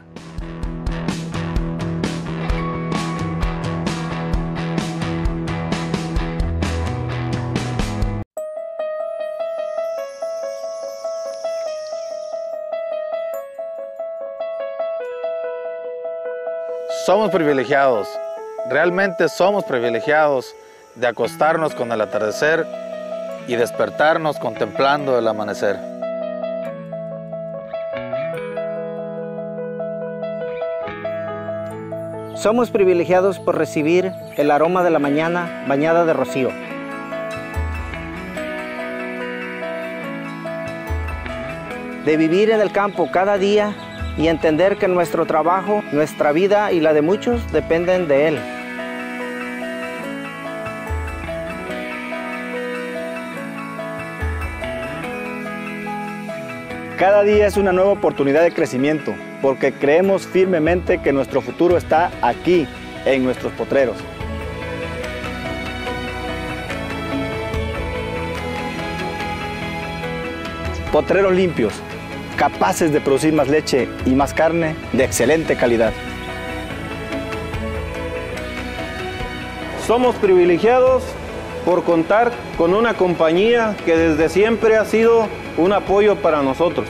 Somos privilegiados, realmente somos privilegiados de acostarnos con el atardecer y despertarnos contemplando el amanecer. Somos privilegiados por recibir el aroma de la mañana bañada de rocío. De vivir en el campo cada día y entender que nuestro trabajo, nuestra vida y la de muchos dependen de él. Cada día es una nueva oportunidad de crecimiento, porque creemos firmemente que nuestro futuro está aquí, en nuestros potreros. Potreros limpios, capaces de producir más leche y más carne de excelente calidad. Somos privilegiados por contar con una compañía que desde siempre ha sido un apoyo para nosotros.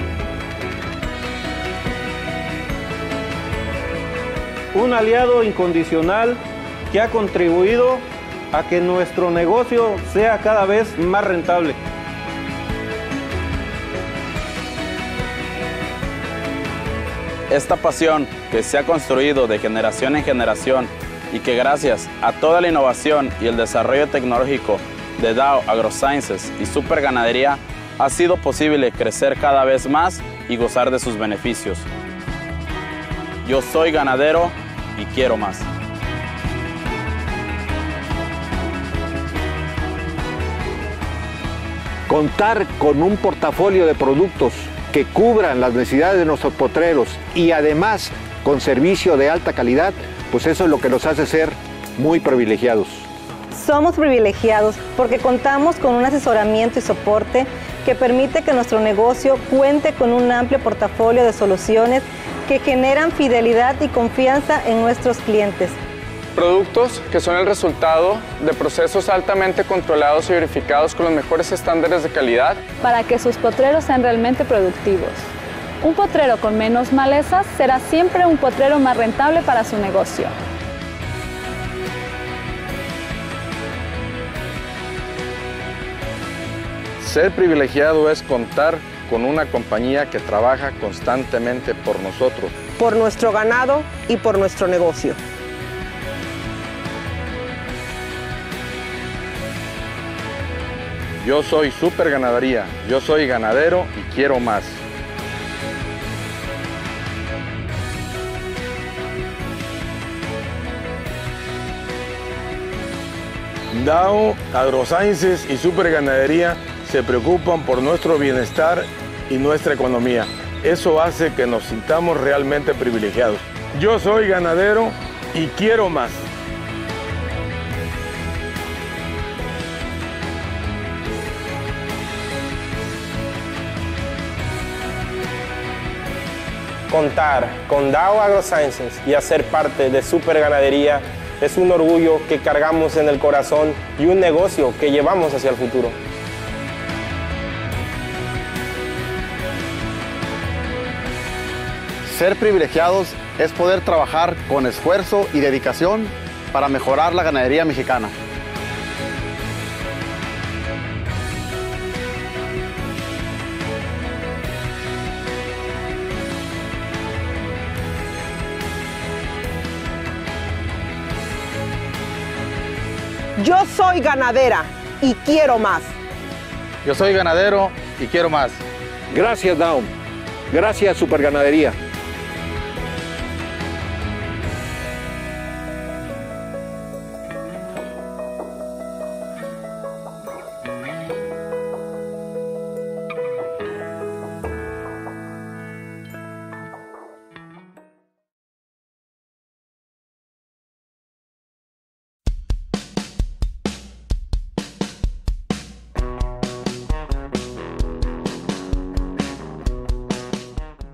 Un aliado incondicional que ha contribuido a que nuestro negocio sea cada vez más rentable. Esta pasión que se ha construido de generación en generación y que gracias a toda la innovación y el desarrollo tecnológico de Dow AgroSciences y Super Ganadería ha sido posible crecer cada vez más y gozar de sus beneficios. Yo soy ganadero y quiero más. Contar con un portafolio de productos que cubran las necesidades de nuestros potreros y además con servicio de alta calidad, pues eso es lo que nos hace ser muy privilegiados. Somos privilegiados porque contamos con un asesoramiento y soporte que permite que nuestro negocio cuente con un amplio portafolio de soluciones que generan fidelidad y confianza en nuestros clientes. Productos que son el resultado de procesos altamente controlados y verificados con los mejores estándares de calidad. Para que sus potreros sean realmente productivos. Un potrero con menos malezas será siempre un potrero más rentable para su negocio. Ser privilegiado es contar con una compañía que trabaja constantemente por nosotros. Por nuestro ganado y por nuestro negocio. Yo soy Super Ganadería, yo soy ganadero y quiero más. Dow AgroSciences y Super Ganadería se preocupan por nuestro bienestar y nuestra economía. Eso hace que nos sintamos realmente privilegiados. Yo soy ganadero y quiero más. Contar con Dow AgroSciences y hacer parte de Super Ganadería es un orgullo que cargamos en el corazón y un negocio que llevamos hacia el futuro. Ser privilegiados es poder trabajar con esfuerzo y dedicación para mejorar la ganadería mexicana. Yo soy ganadera y quiero más. Yo soy ganadero y quiero más. Gracias, Dow. Gracias, Super Ganadería.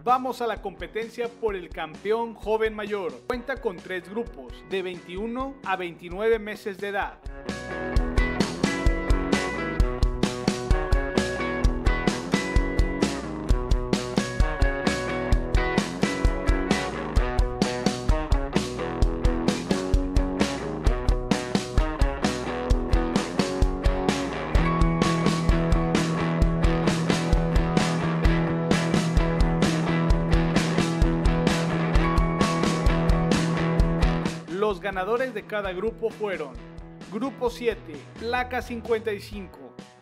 Vamos a la competencia por el campeón joven mayor. Cuenta con 3 grupos, de 21 a 29 meses de edad. Los ganadores de cada grupo fueron: Grupo 7, placa 55,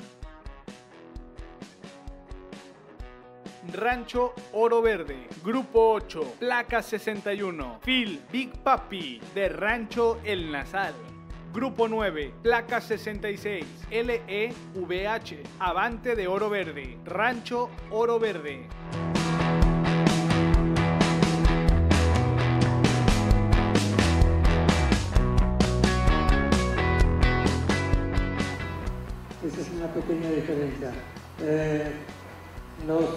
Rancho Oro Verde. Grupo 8, placa 61, Phil Big Papi de Rancho El Nazal. Grupo 9, placa 66, LEVH, Avante de Oro Verde, Rancho Oro Verde. Esa es una pequeña diferencia. Los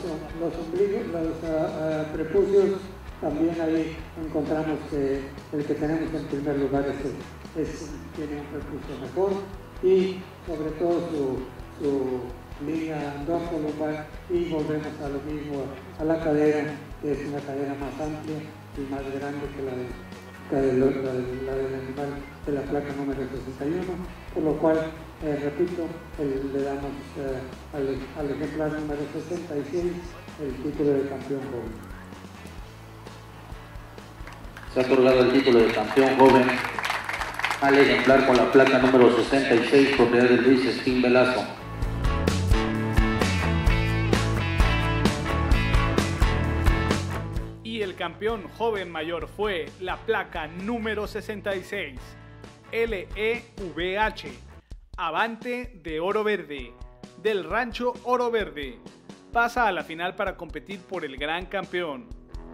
prepucios, también ahí encontramos que el que tenemos en primer lugar tiene un prepucio mejor y sobre todo su línea endocolumbal, y volvemos a lo mismo, a la cadera, que es una cadera más amplia y más grande que la del animal de la placa número 61, por lo cual repito, le damos al ejemplar número 66 el título de campeón joven. Se ha otorgado el título de campeón joven al ejemplar con la placa número 66, propiedad de Luis Espín Velasco. Y el campeón joven mayor fue la placa número 66, LEVH, Avante de Oro Verde, del Rancho Oro Verde. Pasa a la final para competir por el gran campeón.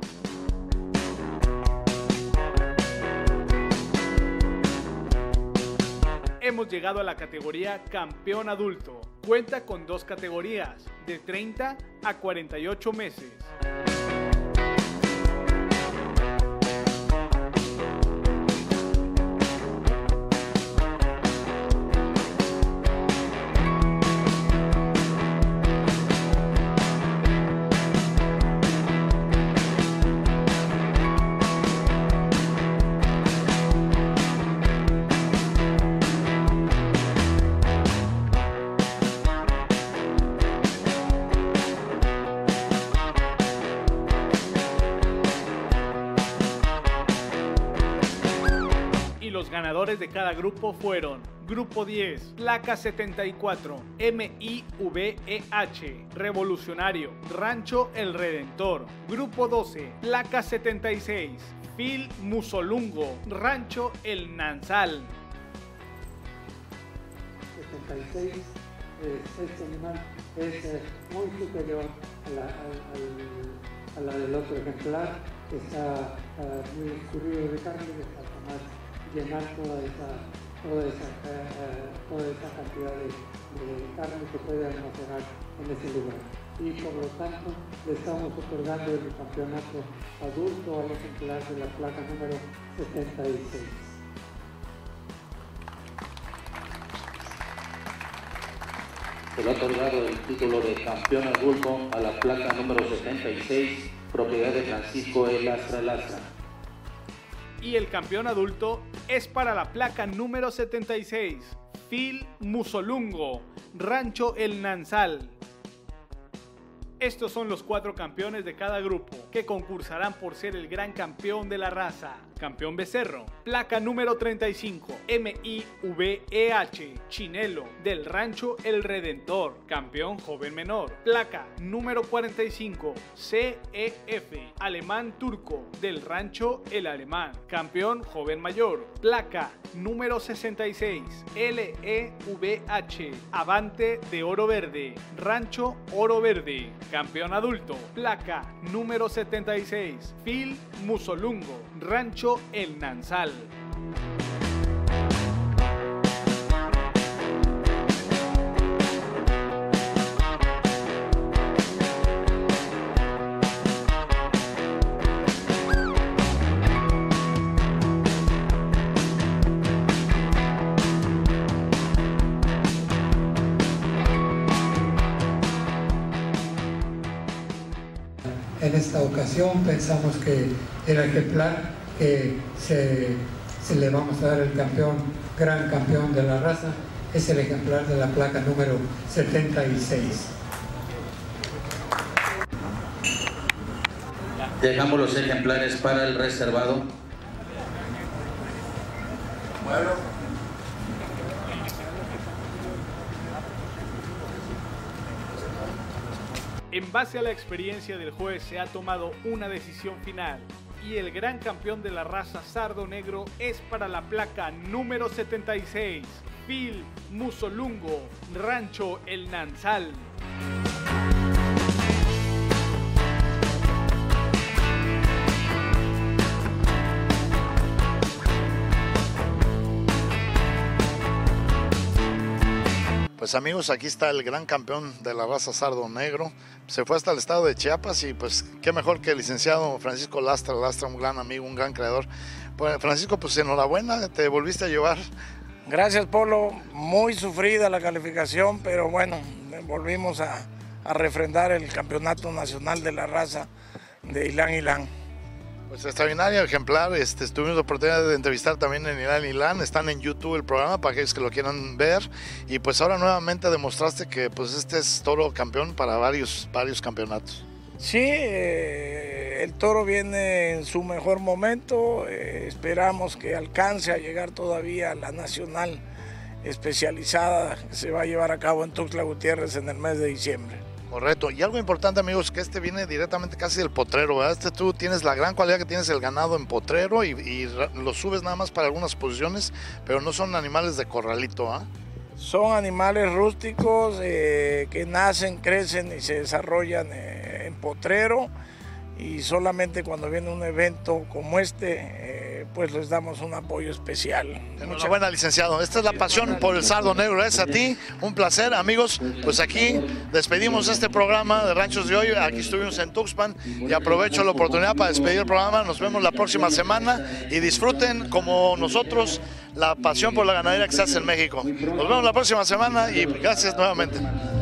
Hemos llegado a la categoría campeón adulto. Cuenta con 2 categorías, de 30 a 48 meses. Los ganadores de cada grupo fueron: Grupo 10, placa 74, MIVEH, Revolucionario, Rancho El Redentor. Grupo 12, placa 76, Phil Musolungo, Rancho El Nanzal. 76, este animal es muy superior a la del otro ejemplar, que está muy escurrido de carne, que está más llenar toda esa cantidad de carne que puede almacenar en ese lugar. Y por lo tanto le estamos otorgando el campeonato adulto al ejemplar de la placa número 76. Se le ha otorgado el título de campeón adulto a la placa número 76, propiedad de Francisco E. Lastra Lastra. Y el campeón adulto es para la placa número 76, Phil Musolungo, Rancho El Nanzal. Estos son los 4 campeones de cada grupo, que concursarán por ser el gran campeón de la raza. Campeón becerro, placa número 35, MIVEH, Chinelo, del Rancho El Redentor. Campeón joven menor, placa número 45, CEF, Alemán Turco, del Rancho El Alemán. Campeón joven mayor, placa número 66, LEVH, Avante de Oro Verde, Rancho Oro Verde. Campeón adulto, placa número 76, Phil Musolungo, Rancho El Nanzal. en esta ocasión. Pensamos que el ejemplar que se le vamos a dar el gran campeón de la raza es el ejemplar de la placa número 76. Dejamos los ejemplares para el reservado. En base a la experiencia del juez se ha tomado una decisión final y el gran campeón de la raza Sardo Negro es para la placa número 76, Phil Musolungo, Rancho El Nansal. Pues amigos, aquí está el gran campeón de la raza Sardo Negro. Se fue hasta el estado de Chiapas y pues qué mejor que el licenciado Francisco Lastra, un gran amigo, un gran creador. Pues Francisco, pues enhorabuena, te volviste a llevar. Gracias, Polo, muy sufrida la calificación, pero bueno, volvimos a refrendar el campeonato nacional de la raza de Ilán Ilán. Pues extraordinario ejemplar, tuvimos la oportunidad de entrevistar también en Ilán Ilán, están en YouTube el programa para aquellos que lo quieran ver, y pues ahora nuevamente demostraste que pues este es toro campeón para varios campeonatos. Sí, el toro viene en su mejor momento, esperamos que alcance a llegar todavía a la nacional especializada que se va a llevar a cabo en Tuxtla Gutiérrez en el mes de diciembre. Correcto, y algo importante amigos, que viene directamente casi del potrero, ¿verdad? Tú tienes la gran cualidad que tienes el ganado en potrero y lo subes nada más para algunas posiciones, pero no son animales de corralito, ¿ah? Son animales rústicos que nacen, crecen y se desarrollan en potrero, y solamente cuando viene un evento como pues les damos un apoyo especial. Enhorabuena, licenciado. Esta es la pasión por el Sardo Negro. Gracias a ti, un placer, amigos. Pues aquí despedimos este programa de Ranchos de Hoy. Aquí estuvimos en Tuxpan y aprovecho la oportunidad para despedir el programa. Nos vemos la próxima semana y disfruten como nosotros la pasión por la ganadería que se hace en México. Nos vemos la próxima semana y gracias nuevamente.